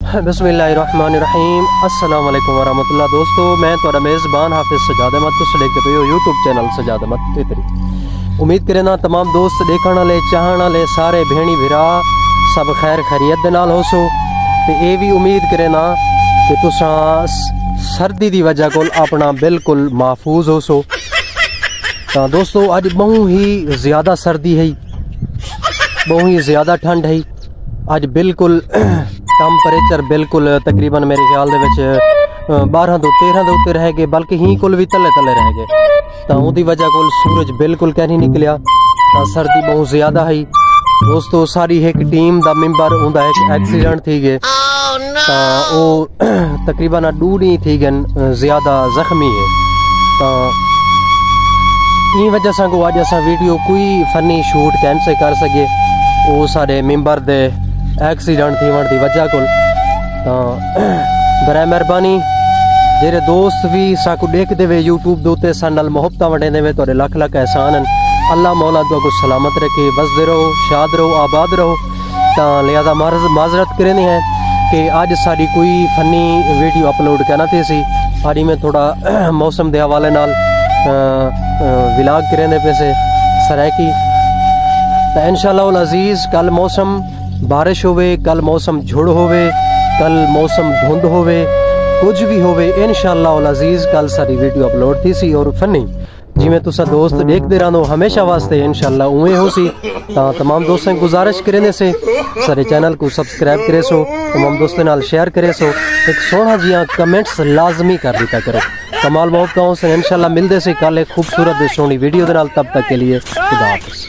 बिस्मिल्लाहिर्रहमानिर्रहीम अस्सलाम वालेकुम वरहमतुल्लाह। दोस्तों मैं तो मेज़बान हाफिज़ सजाद अहमद तुस देखते पे हो यूट्यूब चैनल सजाद अहमद तितरी। उम्मीद करे ना तमाम दोस्त देखने वाले चाहने वाले सारे भेणी भिरा सब खैर खैरियत दे नाल होसो ते ये भी उम्मीद करे ना कि तुसा सर्दी दी वजह को अपना बिल्कुल महफूज होसो। तो दोस्तों अज बहु ही ज़्यादा सर्दी है, बहु ही ज़्यादा ठंड है। अज बिल्कुल टैंपरेचर बिल्कुल तकरीबन मेरे ख्याल दे विच 12 तो 13 के उत्ते रह गए, बल्कि ही कुल भी तले तले रह गए। तो उसकी वजह को सूरज बिल्कुल कह नहीं निकलिया, तो सर्दी बहुत ज़्यादा है। दोस्तों सारी एक टीम का मैंबर उनका एक एक्सीडेंट थी गए, तो वो तकरीबन 2 दिन थी गए ज़्यादा जख्मी है। तो इन वजह से को अज असा वीडियो कोई फनी शूट कैंसिल कर सके, वो सारे मैंबर दे एक्सीडेंट थी वन की वजह को। तो बराए मेहरबानी जेरे दोस्त भी साकू देखते वे यूट्यूब के उत्ते सन मुहब्बत वंडेंदे वे, तो लख लख एहसान हैं। अल्लाह मौला तो कुछ सलामत रखे, बसते रहो, शाद रहो, आबाद रहो। तो लिहाजा माजरत करें हैं कि अज साड़ी कोई फनी वीडियो अपलोड करना थी सी। अज मैं थोड़ा मौसम के हवाले नाल विलाग करें पे से सरायकी। तो इंशाअल्लाह अजीज़ कल मौसम बारिश होवे, कल मौसम झुड़ होवे, कल मौसम धुंध होवे, कुछ भी होवे इंशाअल्लाह अजीज़ कल सारी वीडियो अपलोड थी सी और फनी जिमें तुसा दोस्त देखते रहो हमेशा वास्ते इंशाअल्लाह उवें हो सी। तो तमाम दोस्तों की गुजारिश करें से सारे चैनल को सब्सक्राइब करे सो, तमाम दोस्तों नाल शेयर करे सो, एक सोहना जिया कमेंट्स लाजमी कर दिता करो। कमाल मोहब्बतों से इंशाअल्लाह मिलते से कल एक खूबसूरत सोहनी वीडियो दे नाल। तब तक के लिए खुदा हाफिज़।